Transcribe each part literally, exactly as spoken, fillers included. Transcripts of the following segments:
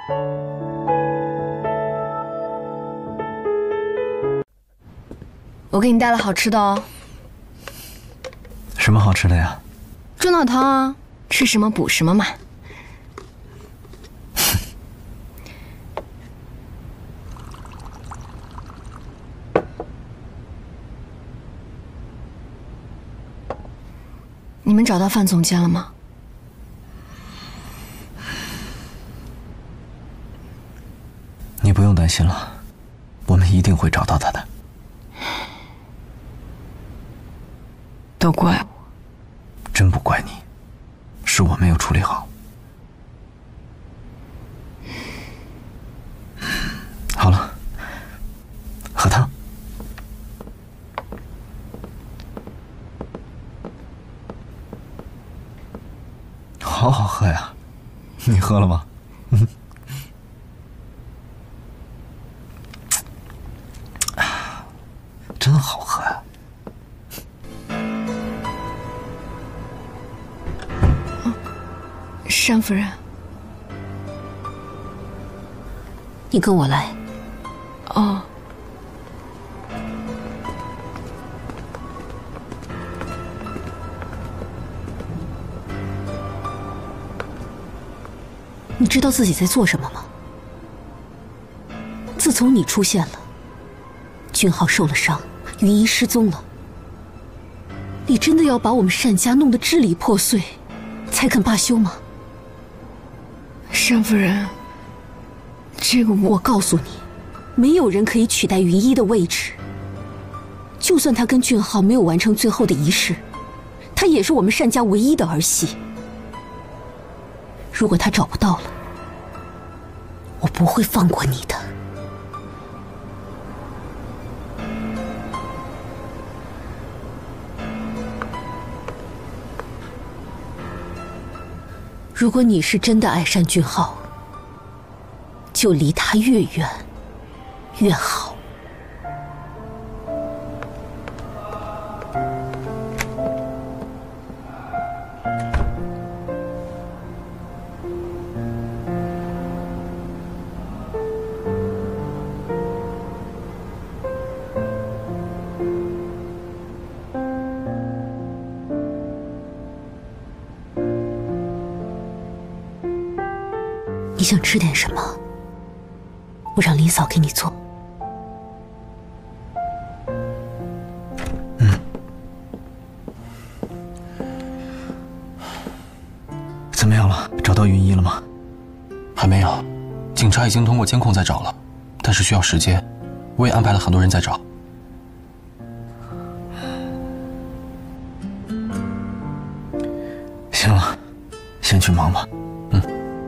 我给你带了好吃的哦。 什么好吃的呀？ 猪脑汤啊，吃什么补什么嘛。你们找到范总监了吗？ 你不用担心了，我们一定会找到他的。 都怪我。 真不怪你，是我没有处理好。好了，喝汤。好好喝呀，你喝了吗？真好喝呀！ 单夫人， 你跟我来。 哦。 你知道自己在做什么吗？自从你出现了，俊浩受了伤，云衣失踪了。你真的要把我们单家弄得支离破碎，才肯罢休吗？ 单夫人，这个我…… 我告诉你，没有人可以取代云衣的位置。就算他跟俊浩没有完成最后的仪式，他也是我们单家唯一的儿媳。如果他找不到了，我不会放过你的。如果你是真的爱单俊浩，就离他越远越好。你想吃点什么？我让林嫂给你做。 嗯。怎么样了？找到云衣了吗？ 还没有，警察已经通过监控在找了，但是需要时间。我也安排了很多人在找。 行了，先去忙吧。嗯。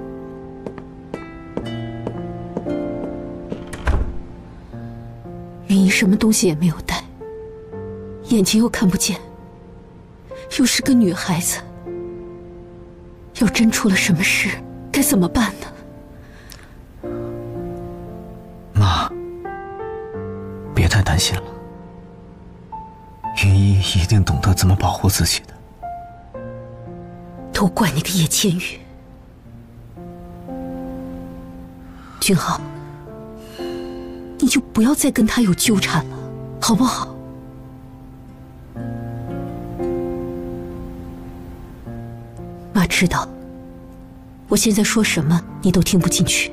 云衣什么东西也没有带，眼睛又看不见，又是个女孩子，要真出了什么事，该怎么办呢？ 妈，别太担心了，云衣一定懂得怎么保护自己的。 都怪那个叶千羽。君浩，你就不要再跟他有纠缠了，好不好？妈知道，我现在说什么你都听不进去。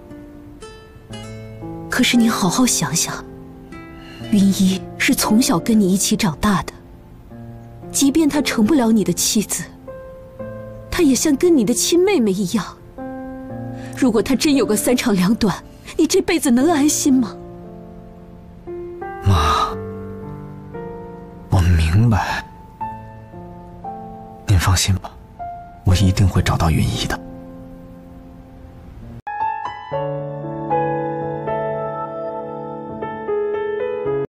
可是你好好想想，云衣是从小跟你一起长大的，即便她成不了你的妻子，她也像跟你的亲妹妹一样。如果她真有个三长两短，你这辈子能安心吗？ 妈，我明白，您放心吧，我一定会找到云衣的。